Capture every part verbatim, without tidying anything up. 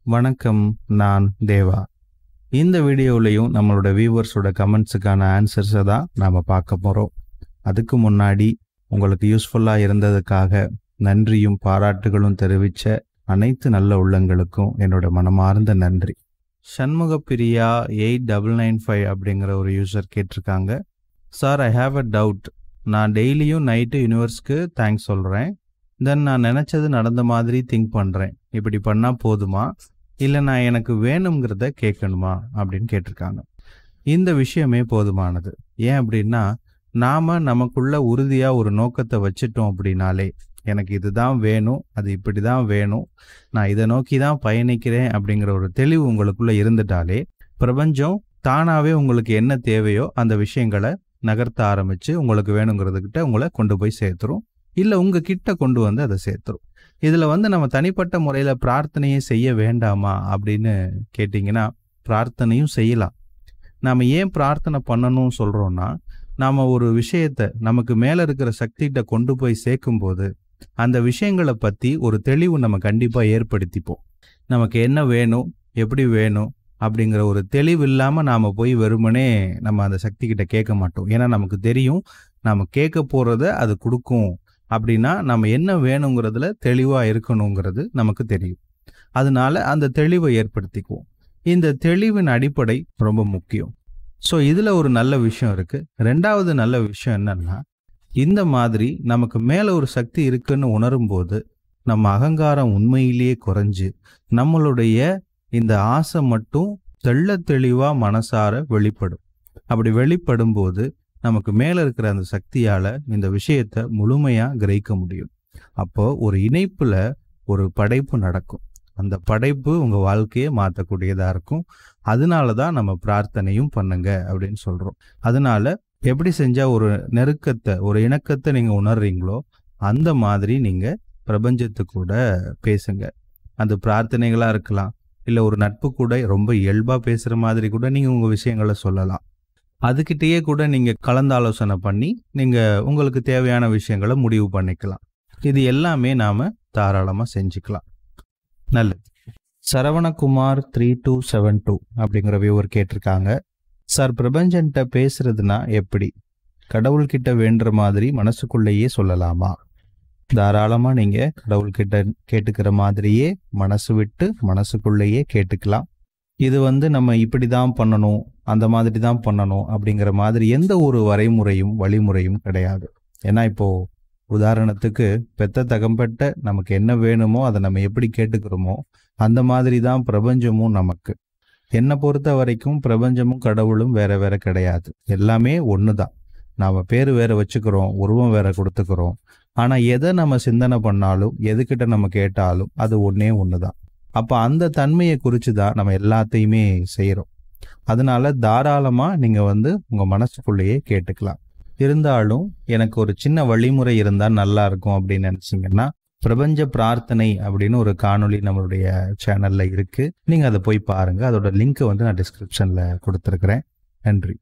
வணக்கம், நான் தேவா. இந்த வீடியோலையும் நம்மளோட வியூவர்ஸோட கமெண்ட்ஸுக்கான ஆன்சர்ஸை தான் நாம் பார்க்க போகிறோம். அதுக்கு முன்னாடி உங்களுக்கு யூஸ்ஃபுல்லாக இருந்ததுக்காக நன்றியும் பாராட்டுகளும் தெரிவித்த அனைத்து நல்ல உள்ளங்களுக்கும் என்னோட மனமார்ந்த நன்றி. Shanmugapriya eight double nine five அப்படிங்கிற ஒரு யூசர் கேட்டிருக்காங்க. Sir, I have a doubt. நான் டெய்லியும் நைட்டு யூனிவர்ஸ்க்கு தேங்க்ஸ் சொல்கிறேன். தென் நான் நினச்சது நடந்த மாதிரி திங்க் பண்ணுறேன். இப்படி பண்ணால் போதுமா, இல்லை நான் எனக்கு வேணுங்கிறத கேட்கணுமா அப்படின்னு கேட்டிருக்காங்க. இந்த விஷயமே போதுமானது. ஏன் அப்படின்னா, நாம் நமக்குள்ள உறுதியாக ஒரு நோக்கத்தை வச்சுட்டோம் அப்படின்னாலே, எனக்கு இதுதான் வேணும், அது இப்படி தான் வேணும், நான் இதை நோக்கி தான் பயணிக்கிறேன் அப்படிங்கிற ஒரு தெளிவு உங்களுக்குள்ளே இருந்துட்டாலே, பிரபஞ்சம் தானாகவே உங்களுக்கு என்ன தேவையோ அந்த விஷயங்களை நகர்த்த ஆரம்பித்து உங்களுக்கு வேணுங்கிறதுக்கிட்ட உங்களை கொண்டு போய் சேர்த்துரும், இல்லை உங்கள் கிட்ட கொண்டு வந்து அதை சேர்த்துரும். இதில் வந்து நம்ம தனிப்பட்ட முறையில் பிரார்த்தனையே செய்ய வேண்டாமா அப்படின்னு கேட்டிங்கன்னா, பிரார்த்தனையும் செய்யலாம். நாம் ஏன் பிரார்த்தனை பண்ணணும்னு சொல்கிறோன்னா, நாம் ஒரு விஷயத்தை நமக்கு மேலே இருக்கிற சக்திகிட்ட கொண்டு போய் சேர்க்கும்போது அந்த விஷயங்களை பற்றி ஒரு தெளிவு நம்ம கண்டிப்பாக ஏற்படுத்திப்போம். நமக்கு என்ன வேணும், எப்படி வேணும் அப்படிங்கிற ஒரு தெளிவு இல்லாமல் நாம் போய் வெறுமனே நம்ம அந்த சக்திகிட்ட கேட்க மாட்டோம். ஏன்னா நமக்கு தெரியும், நாம் கேட்க போகிறத அது கொடுக்கும். அப்படின்னா நம்ம என்ன வேணுங்கிறதுல தெளிவாக இருக்கணுங்கிறது நமக்கு தெரியும். அதனால அந்த தெளிவை ஏற்படுத்திக்குவோம். இந்த தெளிவின் அடிப்படை ரொம்ப முக்கியம். ஸோ இதில் ஒரு நல்ல விஷயம் இருக்குது. ரெண்டாவது நல்ல விஷயம் என்னன்னா, இந்த மாதிரி நமக்கு மேலே ஒரு சக்தி இருக்குன்னு உணரும்போது நம்ம அகங்காரம் உண்மையிலேயே குறைஞ்சு நம்மளுடைய இந்த ஆசை மட்டும் தெள்ள தெளிவாக மனசார வெளிப்படும். அப்படி வெளிப்படும் போது நமக்கு மேலே இருக்கிற அந்த சக்தியால் இந்த விஷயத்தை முழுமையாக கிரகிக்க முடியும். அப்போது ஒரு இணைப்பில் ஒரு படைப்பு நடக்கும். அந்த படைப்பு உங்கள் வாழ்க்கையை மாற்றக்கூடியதாக இருக்கும். அதனால தான் நம்ம பிரார்த்தனையும் பண்ணுங்க அப்படின்னு சொல்கிறோம். அதனால எப்படி செஞ்சால் ஒரு நெருக்கத்தை, ஒரு இணக்கத்தை நீங்கள் உணர்றீங்களோ அந்த மாதிரி நீங்கள் பிரபஞ்சத்து கூட பேசுங்க. அந்த பிரார்த்தனைகளாக இருக்கலாம், இல்லை ஒரு நட்பு கூட ரொம்ப இயல்பாக பேசுகிற மாதிரி கூட நீங்கள் உங்கள் விஷயங்களை சொல்லலாம். அதுக்கிட்டேயே கூட நீங்கள் கலந்தாலோசனை பண்ணி நீங்கள் உங்களுக்கு தேவையான விஷயங்களை முடிவு பண்ணிக்கலாம். இது எல்லாமே நாம் தாராளமாக செஞ்சுக்கலாம். நல்லது. Saravanakumar three two seven two அப்படிங்கிற வியூவர் கேட்டிருக்காங்க. சார், பிரபஞ்சன்ட்ட பேசுறதுனா எப்படி? கடவுள்கிட்ட வேண்டுற மாதிரி மனசுக்குள்ளேயே சொல்லலாமா? தாராளமாக நீங்கள் கடவுள்கிட்ட கேட்டுக்கிற மாதிரியே மனசு விட்டு மனசுக்குள்ளேயே கேட்டுக்கலாம். இது வந்து நம்ம இப்படி தான் பண்ணணும், அந்த மாதிரி தான் பண்ணணும் அப்படிங்கிற மாதிரி எந்த ஒரு வரைமுறையும் வழிமுறையும் கிடையாது. ஏன்னா இப்போது உதாரணத்துக்கு பெத்த தகம்பட்ட நமக்கு என்ன வேணுமோ அதை நம்ம எப்படி கேட்டுக்கிறோமோ அந்த மாதிரி தான் பிரபஞ்சமும் நமக்கு. என்னை பொறுத்த வரைக்கும் பிரபஞ்சமும் கடவுளும் வேற வேற கிடையாது. எல்லாமே ஒன்று தான். நாம் பேர் வேற வச்சுக்கிறோம், உருவம் வேற கொடுத்துக்கிறோம். ஆனால் எதை நம்ம சிந்தனை பண்ணாலும் எதுக்கிட்ட நம்ம கேட்டாலும் அது ஒன்றே ஒன்று தான். அப்போ அந்த தன்மையை குறித்து தான் நம்ம எல்லாத்தையுமே செய்கிறோம். அதனால தாராளமாக நீங்கள் வந்து உங்கள் மனசுக்குள்ளேயே கேட்டுக்கலாம். இருந்தாலும் எனக்கு ஒரு சின்ன வழிமுறை இருந்தால் நல்லா இருக்கும் அப்படின்னு நினச்சிங்கன்னா, பிரபஞ்ச பிரார்த்தனை அப்படின்னு ஒரு காணொளி நம்மளுடைய சேனலில் இருக்குது. நீங்கள் அதை போய் பாருங்கள். அதோட லிங்க்கை வந்து நான் டிஸ்கிரிப்ஷனில் கொடுத்துருக்குறேன். நன்றி.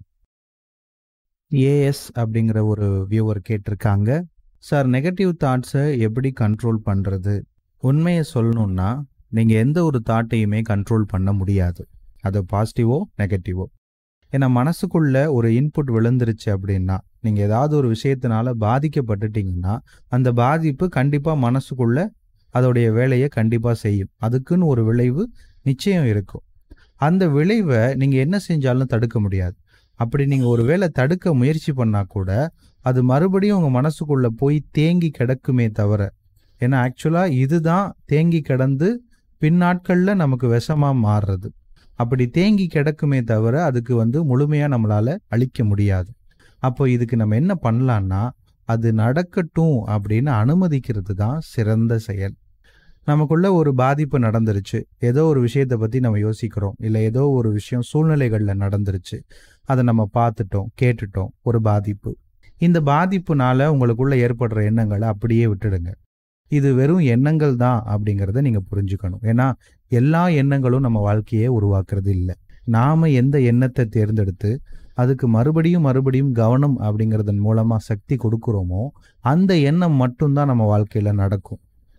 ஏஎஸ் அப்படிங்கிற ஒரு வியூவர் கேட்டிருக்காங்க. சார், நெகட்டிவ் தாட்ஸை எப்படி கண்ட்ரோல் பண்ணுறது? உண்மையை சொல்லணுன்னா, நீங்கள் எந்த ஒரு தாட்டையுமே கண்ட்ரோல் பண்ண முடியாது, அது பாசிட்டிவோ நெகட்டிவோ. ஏன்னா மனசுக்குள்ள ஒரு இன்புட் விழுந்துருச்சு அப்படின்னா, நீங்கள் ஏதாவது ஒரு விஷயத்தினால பாதிக்கப்பட்டுட்டீங்கன்னா அந்த பாதிப்பு கண்டிப்பாக மனசுக்குள்ள அதோடைய வேலையை கண்டிப்பாக செய்யும். அதுக்குன்னு ஒரு விளைவு நிச்சயம் இருக்கும். அந்த விளைவை நீங்கள் என்ன செஞ்சாலும் தடுக்க முடியாது. அப்படி நீங்கள் ஒரு வேளை தடுக்க முயற்சி பண்ணால் கூட அது மறுபடியும் உங்கள் மனசுக்குள்ளே போய் தேங்கி கிடக்குமே தவிர, ஏன்னா ஆக்சுவலாக இதுதான் தேங்கி கிடந்து பின்னாட்களில் நமக்கு விஷமாக மாறுறது. அப்படி தேங்கி கிடக்குமே தவிர அதுக்கு வந்து முழுமையாக நம்மளால் அழிக்க முடியாது. அப்போ இதுக்கு நம்ம என்ன பண்ணலான்னா, அது நடக்கட்டும் அப்படின்னு அனுமதிக்கிறது தான் சிறந்த செயல். நமக்குள்ள ஒரு பாதிப்பு நடந்துருச்சு, ஏதோ ஒரு விஷயத்தை பற்றி நம்ம யோசிக்கிறோம், இல்லை ஏதோ ஒரு விஷயம் சூழ்நிலைகளில் நடந்துருச்சு, அதை நம்ம பார்த்துட்டோம், கேட்டுட்டோம், ஒரு பாதிப்பு. இந்த பாதிப்புனால உங்களுக்குள்ள ஏற்படுற எண்ணங்களை அப்படியே விட்டுடுங்க. இது வெறும் எண்ணங்கள் தான் அப்படிங்கிறத நீங்கள் புரிஞ்சுக்கணும். ஏன்னா எல்லா எண்ணங்களும் நம்ம வாழ்க்கையை உருவாக்குறது இல்லை. நாம் எந்த எண்ணத்தை தேர்ந்தெடுத்து அதுக்கு மறுபடியும் மறுபடியும் கவனம் அப்படிங்கிறதன் மூலமாக சக்தி கொடுக்குறோமோ அந்த எண்ணம் மட்டும்தான் நம்ம வாழ்க்கையில் நடக்கும்.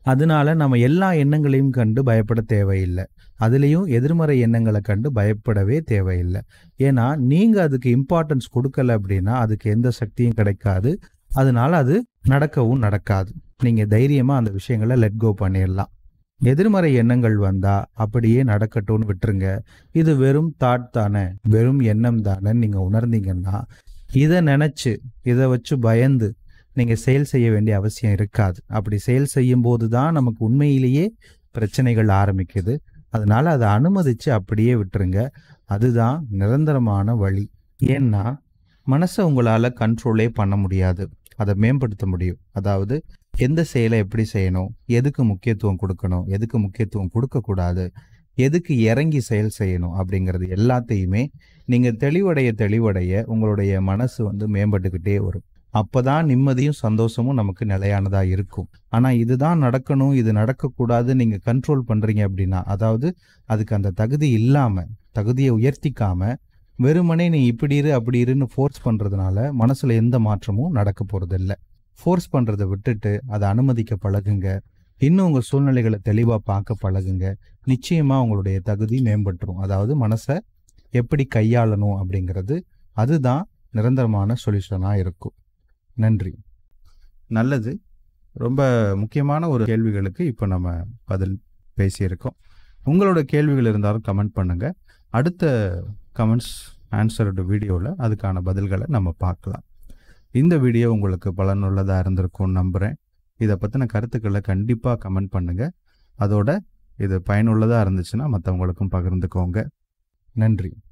அதனால நம்ம எல்லா எண்ணங்களையும் கண்டு பயப்பட தேவையில்லை. அதுலேயும் எதிர்மறை எண்ணங்களை கண்டு பயப்படவே தேவையில்லை. ஏன்னா நீங்கள் அதுக்கு இம்பார்ட்டன்ஸ் கொடுக்கல அப்படின்னா அதுக்கு எந்த சக்தியும் கிடைக்காது. அதனால அது நடக்கவும் நடக்காது. நீங்கள் தைரியமாக அந்த விஷயங்களை லெட் கோ பண்ணிடலாம். எதிர்மறை எண்ணங்கள் வந்தா அப்படியே நடக்கட்டும்னு விட்டுருங்க. இது வெறும் தாட் தானே, வெறும் எண்ணம் தானே நீங்கள் உணர்ந்தீங்கன்னா இதை நினச்சி இதை வச்சு பயந்து நீங்கள் செயல் செய்ய வேண்டிய அவசியம் இருக்காது. அப்படி செயல் செய்யும் போது தான் நமக்கு உண்மையிலேயே பிரச்சனைகள் ஆரம்பிக்குது. அதனால அதை அனுமதித்து அப்படியே விட்டுருங்க. அதுதான் நிரந்தரமான வழி. ஏன்னா மனசை உங்களால் கண்ட்ரோலே பண்ண முடியாது, அதை மேம்படுத்த முடியும். அதாவது எந்த செயலை எப்படி செய்யணும், எதுக்கு முக்கியத்துவம் கொடுக்கணும், எதுக்கு முக்கியத்துவம் கொடுக்கக்கூடாது, எதுக்கு இறங்கி செயல் செய்யணும் அப்படிங்கிறது எல்லாத்தையுமே நீங்கள் தெளிவடைய தெளிவடைய உங்களுடைய மனசு வந்து மேம்பட்டுக்கிட்டே வரும். அப்போ தான் நிம்மதியும் சந்தோஷமும் நமக்கு நிலையானதாக இருக்கும். ஆனால் இதுதான் நடக்கணும், இது நடக்கக்கூடாது நீங்கள் கண்ட்ரோல் பண்ணுறீங்க அப்படின்னா, அதாவது அதுக்கு அந்த தகுதி இல்லாமல் தகுதியை உயர்த்திக்காமல் வெறுமனே நீ இப்படி இரு அப்படி இருன்னு ஃபோர்ஸ் பண்ணுறதுனால மனசில் எந்த மாற்றமும் நடக்க போகிறதில்ல. ஃபோர்ஸ் பண்ணுறதை விட்டுட்டு அதை அனுமதிக்க பழகுங்க. இன்னும் உங்கள் சூழ்நிலைகளை தெளிவாக பார்க்க பழகுங்க. நிச்சயமாக உங்களுடைய தகுதி மேம்பட்டுரும். அதாவது மனசை எப்படி கையாளணும் அப்படிங்கிறது அதுதான் நிரந்தரமான சொல்யூஷனாக இருக்கும். நன்றி. நல்லது. ரொம்ப முக்கியமான ஒரு கேள்விகளுக்கு இப்போ நம்ம பதில் பேசியிருக்கோம். உங்களோட கேள்விகள் இருந்தாலும் கமெண்ட் பண்ணுங்கள். அடுத்த கமெண்ட்ஸ் ஆன்சர்டு வீடியோவில் அதுக்கான பதில்களை நம்ம பார்க்கலாம். இந்த வீடியோ உங்களுக்கு பலனுள்ளதாக இருந்திருக்கும்னு நம்புகிறேன். இதை பற்றின கருத்துக்களை கண்டிப்பாக கமெண்ட் பண்ணுங்கள். அதோட இது பயனுள்ளதாக இருந்துச்சுன்னா மற்றவங்களுக்கும் பகிர்ந்துக்கோங்க. நன்றி.